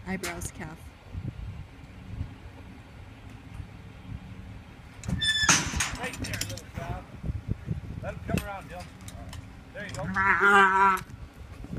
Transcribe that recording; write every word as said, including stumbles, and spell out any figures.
eyebrows, calf. Right there, little calf. Let him come around, Dylan. Right. There you go.